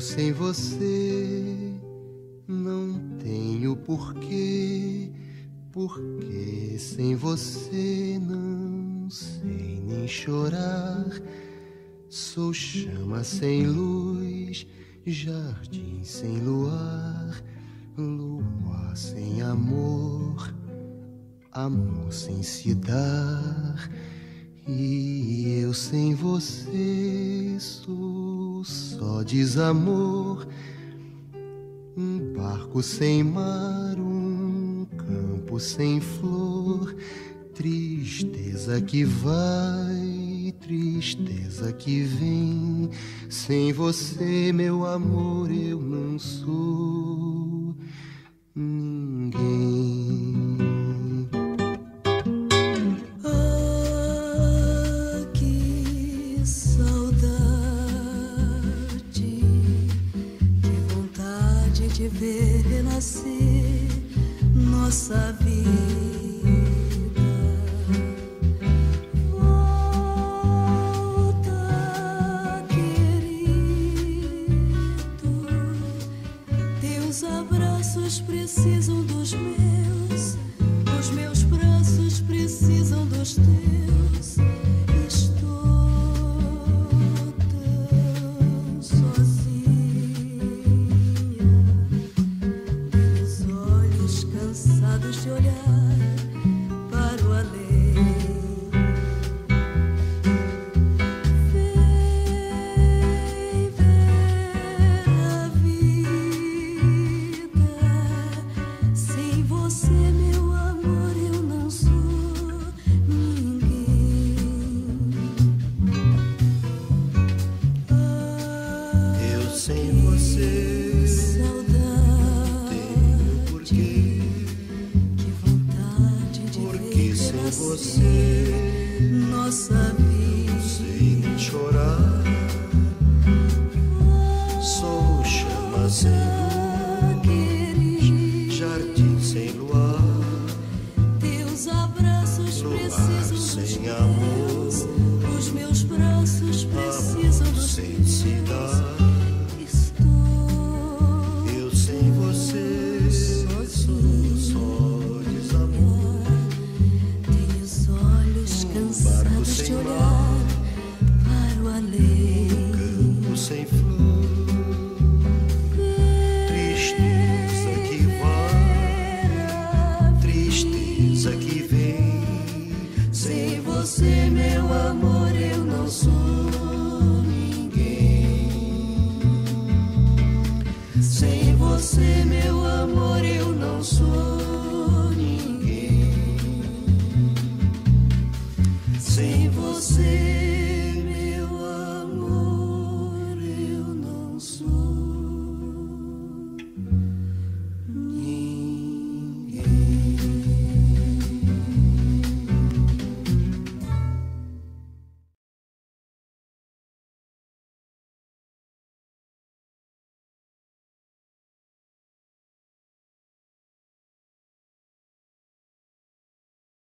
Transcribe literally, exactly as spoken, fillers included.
sem você não tenho porquê, porque sem você não sei nem chorar. Sou chama sem luz, jardim sem luar, lua sem amor, amor sem se dar. E eu sem você sou só desamor, um barco sem mar, um campo sem flor, tristeza que vai, tristeza que vem. Sem você, meu amor, eu não sou ninguém. De ver renascer nossa vida. Volta, querido, teus abraços precisam dos meus, os meus braços precisam dos teus. Estou tão sozinha, cansados de olhar para o além. Vem ver a vida. Sem você, meu amor, eu não sou ninguém. Eu sem você, saudade, tenho porquê. Sem você, nossa vida, sei nem chorar. Sou chama sem luz, jardim sem luar, teus abraços precisam sem dos amor, meus, os meus braços precisam dos sem se dar. Estou eu sem você, sozinho, só desamor. Cansados de olhar para o além, campo sem flor, tristeza que vai, tristeza que vem. Sem você